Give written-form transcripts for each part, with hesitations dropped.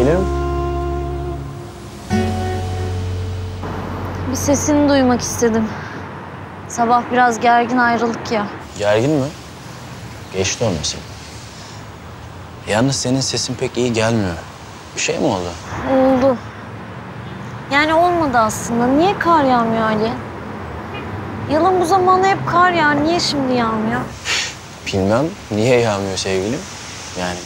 Gelebilirim. Bir sesini duymak istedim. Sabah biraz gergin ayrıldık ya. Gergin mi? Geçti o mesele. Yalnız senin sesin pek iyi gelmiyor. Bir şey mi oldu? Oldu. Yani olmadı aslında. Niye kar yağmıyor Ali? Yılın bu zamanı hep kar yağar. Niye şimdi yağmıyor? Bilmem. Niye yağmıyor sevgilim? Yani...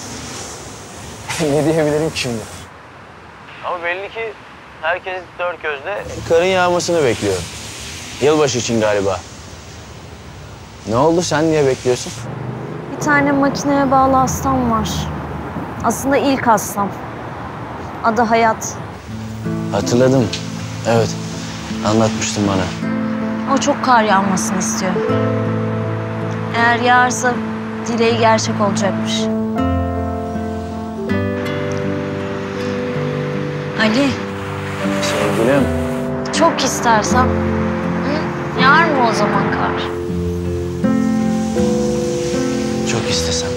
ne diyebilirim ki şimdi? Ama belli ki herkes dört gözle karın yağmasını bekliyor. Yılbaşı için galiba. Ne oldu? Sen niye bekliyorsun? Bir tane makineye bağlı hastam var. Aslında ilk hastam. Adı Hayat. Hatırladım. Evet. Anlatmıştın bana. O çok kar yağmasını istiyor. Eğer yağarsa dileği gerçek olacakmış. Ali, Sevgilim. çok istersem yağar mı o zaman kar? Çok istesem.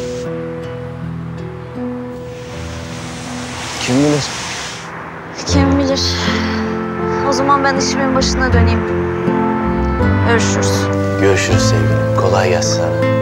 Kim bilir? Kim bilir. O zaman ben işimin başına döneyim. Görüşürüz. Görüşürüz sevgilim. Kolay gelsin sana.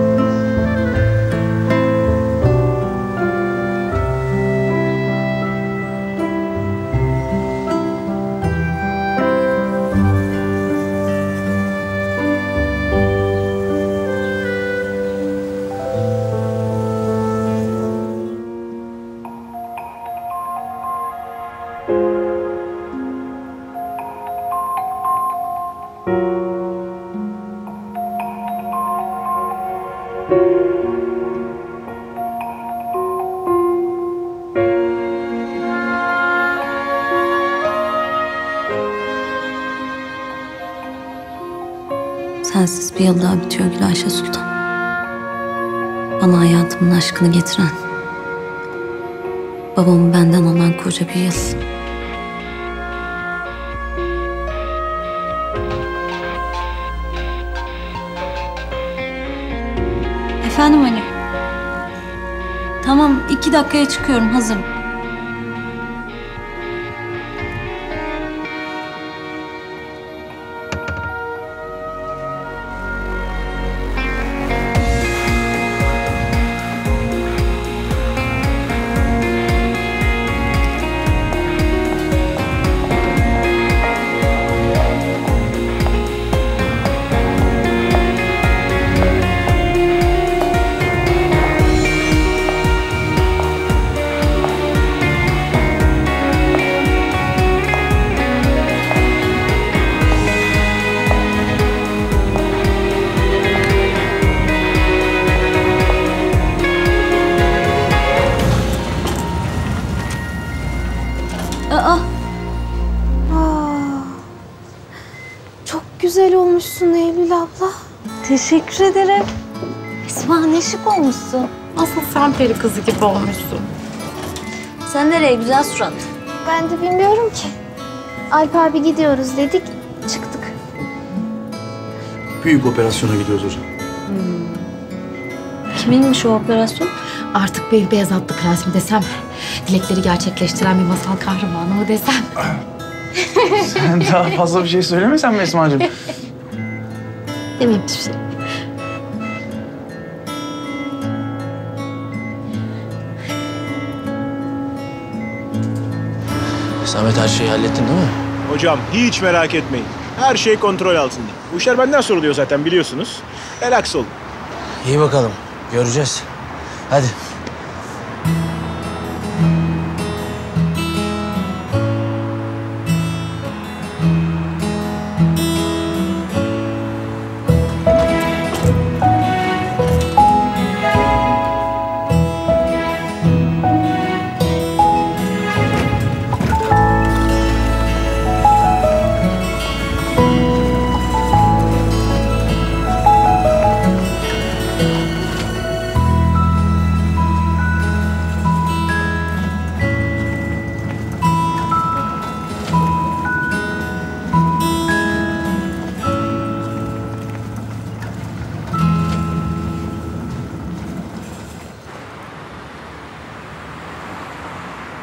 Sensiz bir yıl daha bitiyor Gülayşe Sultan. Bana hayatımın aşkını getiren, babamı benden alan koca bir yıl. Efendim Ali. Tamam, 2 dakikaya çıkıyorum, hazırım. Çok güzel olmuşsun Eylül abla. Teşekkür ederim. Esma ne şık olmuşsun. Asıl sen peri kızı gibi olmuşsun. Sen nereye güzel surat? Ben de bilmiyorum ki. Alp abi gidiyoruz dedik, çıktık. Büyük operasyona gidiyoruz hocam. Kiminmiş o operasyon? Artık bir beyaz atlı prens mi desem, dilekleri gerçekleştiren bir masal kahramanı mı desem? Sen daha fazla bir şey söylemesen mi Esma'cığım? Demeyeyim bir şey. Samet her şeyi hallettin değil mi? Hocam hiç merak etmeyin. Her şey kontrol altında. Bu işler benden soruluyor zaten biliyorsunuz. Relax olun. İyi bakalım. Göreceğiz. Hadi.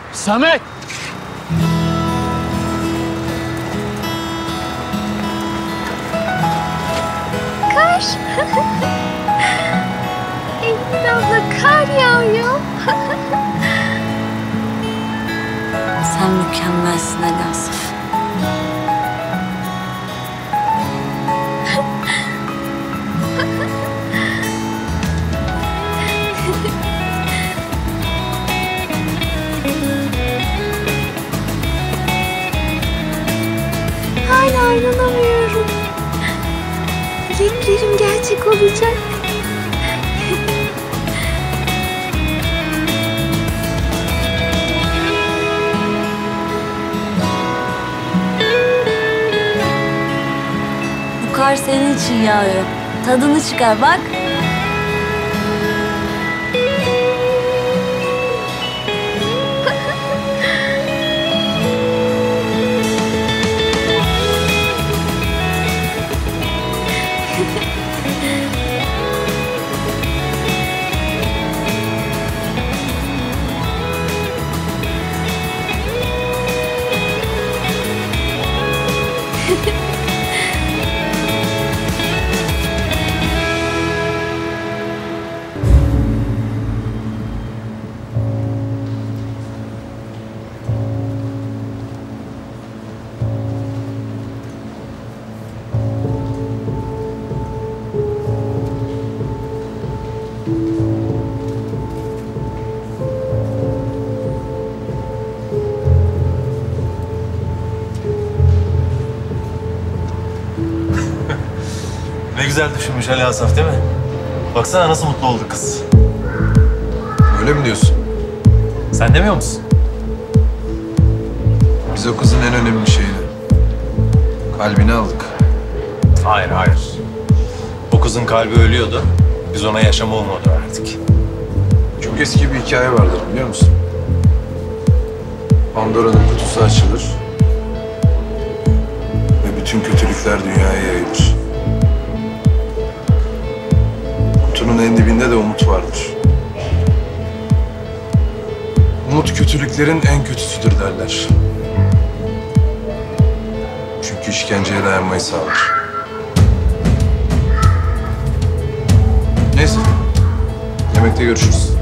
Samet! Kar. Eylül abla kar yağıyor. Sen mükemmelsin Ali Asaf. Hala inanamıyorum. Dileklerim gerçek olacak. Bu kar senin için yağıyor. Tadını çıkar bak. Ne güzel düşünmüş Ali Asaf değil mi? Baksana nasıl mutlu oldu kız. Öyle mi diyorsun? Sen demiyor musun? Biz o kızın en önemli şeyini, kalbini aldık. Hayır, hayır. O kızın kalbi ölüyordu. Biz ona yaşama umudu verdik. Çok eski bir hikaye vardır biliyor musun? Pandora'nın kutusu açılır ve bütün kötülükler dünyaya yayılır. Kutunun en dibinde de umut vardır. Umut kötülüklerin en kötüsüdür derler. Çünkü işkenceye dayanmayı sağlar. Neyse, yemekte görüşürüz.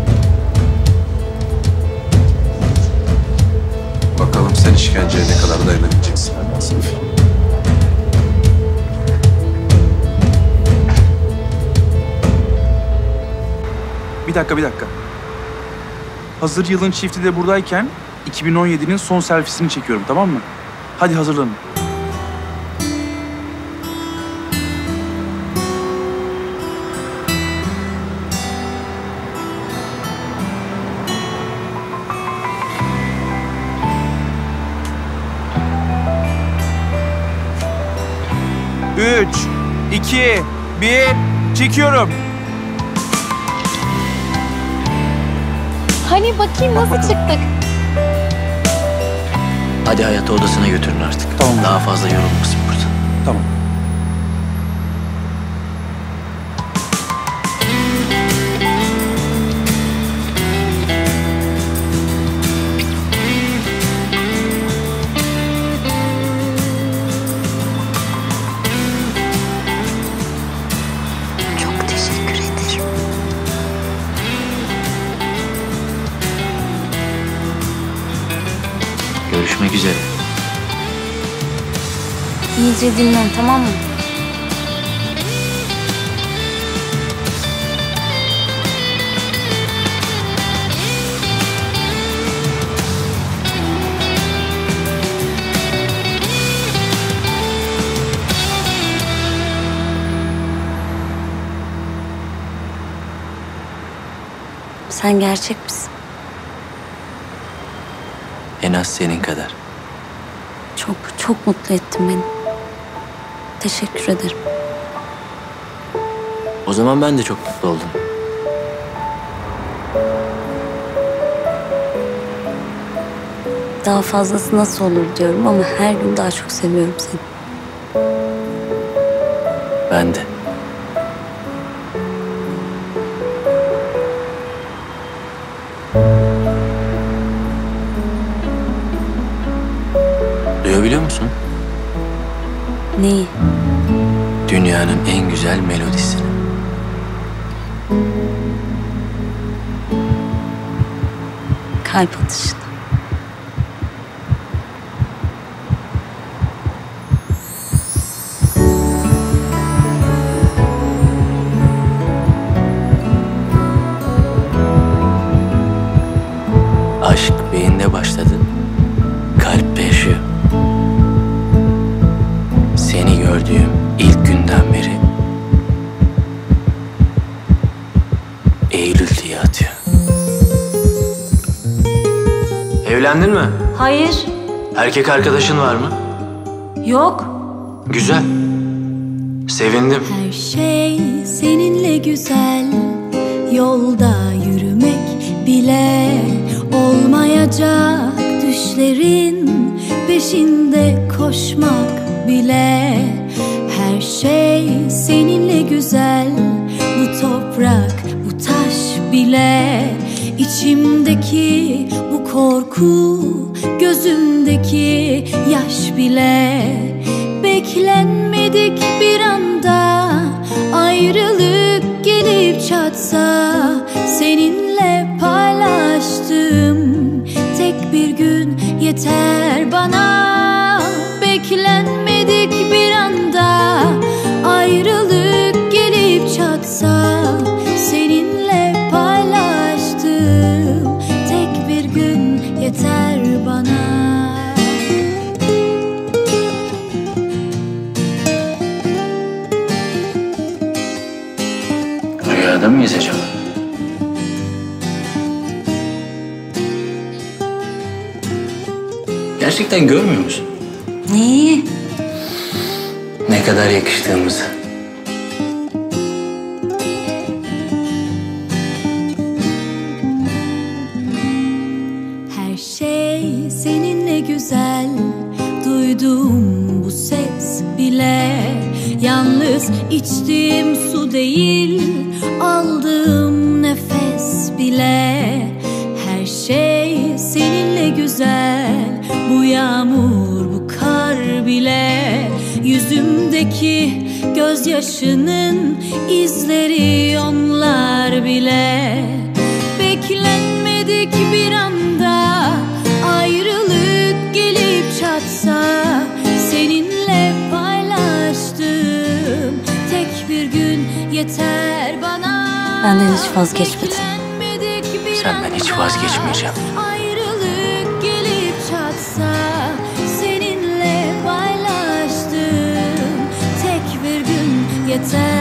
Bakalım sen işkenceye ne kadar dayanabileceksin Asaf. Bir dakika. Hazır yılın çifti de buradayken 2017'nin son selfiesini çekiyorum, tamam mı? Hadi hazırlanın. Üç, 2, 1, çekiyorum. Hani bakayım nasıl çıktık? Hadi hayatı odasına götürün artık. Tamam. Daha fazla yorulmasın burada. Tamam. Çok teşekkür ederim. Görüşmek üzere. İyice dinlen, tamam mı? Sen gerçek misin? En az senin kadar. Çok mutlu ettin beni. Teşekkür ederim. O zaman ben de çok mutlu oldum. Daha fazlası nasıl olur diyorum ama her gün daha çok seviyorum seni. Ben de. biliyor musun? Neyi? Dünyanın en güzel melodisini. Kalp atışını. Aşk beyinde başladı, kalpte yaşıyor. Seni gördüğüm ilk günden beri Eylül diye atıyor. Evlendin mi? Hayır. Erkek arkadaşın var mı? Yok. Güzel. Sevindim. Her şey seninle güzel. Yolda yürümek bile olmayacak. Düşlerin peşinde koşmak bile. Her şey seninle güzel. Bu toprak, bu taş bile. İçimdeki bu korku, gözümdeki yaş bile. Beklenmedik bir anda ayrılık gelip çatsa, seninle paylaştığım tek bir gün yeter bana. Beklenmedik bir anda ayrılık gelip çatsa, seninle paylaştığım tek bir gün yeter bana. Rüyada mıyız acaba? Gerçekten görmüyor musun? Neyi? Ne kadar yakıştığımızı. Her şey seninle güzel. Duyduğum bu ses bile yalnız içtiğim su değil, aldığım nefes bile. Her şey seninle güzel. Bu yağmur, bu kar bile. Yüzümdeki gözyaşının izleri onlar bile. Beklenmedik bir anda ayrılık gelip çatsa, seninle paylaştığım tek bir gün yeter bana. Benden hiç vazgeçmedin. Senden hiç vazgeçmeyeceğim. Ayrılık gelip çatsa, seninle paylaştığım tek bir gün yeter